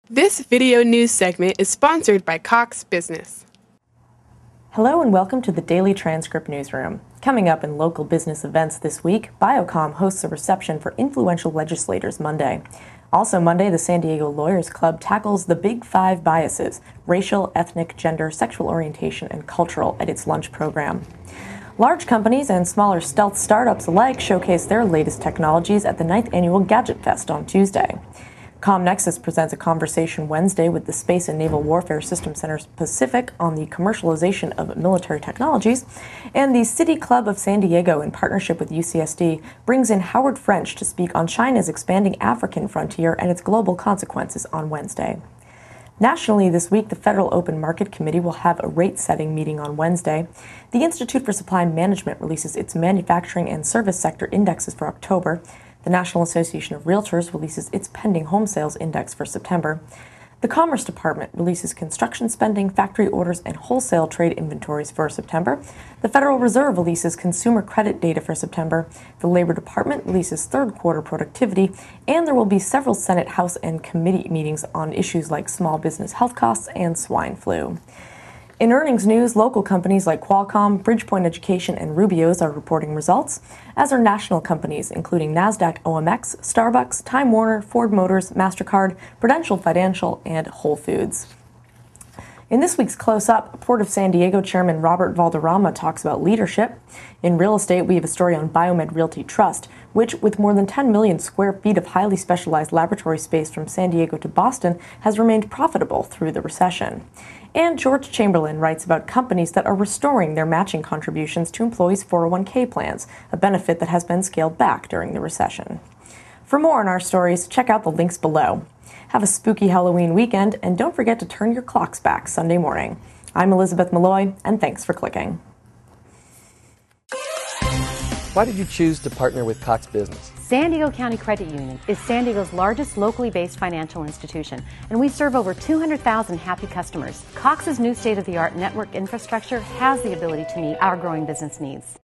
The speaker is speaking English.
This video news segment is sponsored by Cox Business. Hello and welcome to the Daily Transcript Newsroom. Coming up in local business events this week, Biocom hosts a reception for influential legislators Monday. Also Monday, the San Diego Lawyers Club tackles the Big Five biases: racial, ethnic, gender, sexual orientation, and cultural at its lunch program. Large companies and smaller stealth startups alike showcase their latest technologies at the 9th Annual Gadget Fest on Tuesday. ComNexus presents a conversation Wednesday with the Space and Naval Warfare Systems Center Pacific on the commercialization of military technologies, and the City Club of San Diego, in partnership with UCSD, brings in Howard French to speak on China's expanding African frontier and its global consequences on Wednesday. Nationally this week, the Federal Open Market Committee will have a rate-setting meeting on Wednesday. The Institute for Supply Management releases its manufacturing and service sector indexes for October. The National Association of Realtors releases its pending home sales index for September. The Commerce Department releases construction spending, factory orders, and wholesale trade inventories for September. The Federal Reserve releases consumer credit data for September. The Labor Department releases third quarter productivity, and there will be several Senate, House, and committee meetings on issues like small business health costs and swine flu. In earnings news, local companies like Qualcomm, Bridgepoint Education, and Rubio's are reporting results, as are national companies including Nasdaq OMX, Starbucks, Time Warner, Ford Motors, MasterCard, Prudential Financial, and Whole Foods. In this week's Close-Up, Port of San Diego Chairman Robert Valderrama talks about leadership. In real estate, we have a story on Biomed Realty Trust, which, with more than 10 million square feet of highly specialized laboratory space from San Diego to Boston, has remained profitable through the recession. And George Chamberlain writes about companies that are restoring their matching contributions to employees' 401k plans, a benefit that has been scaled back during the recession. For more on our stories, check out the links below. Have a spooky Halloween weekend, and don't forget to turn your clocks back Sunday morning. I'm Elizabeth Malloy, and thanks for clicking. Why did you choose to partner with Cox Business? San Diego County Credit Union is San Diego's largest locally based financial institution, and we serve over 200,000 happy customers. Cox's new state-of-the-art network infrastructure has the ability to meet our growing business needs.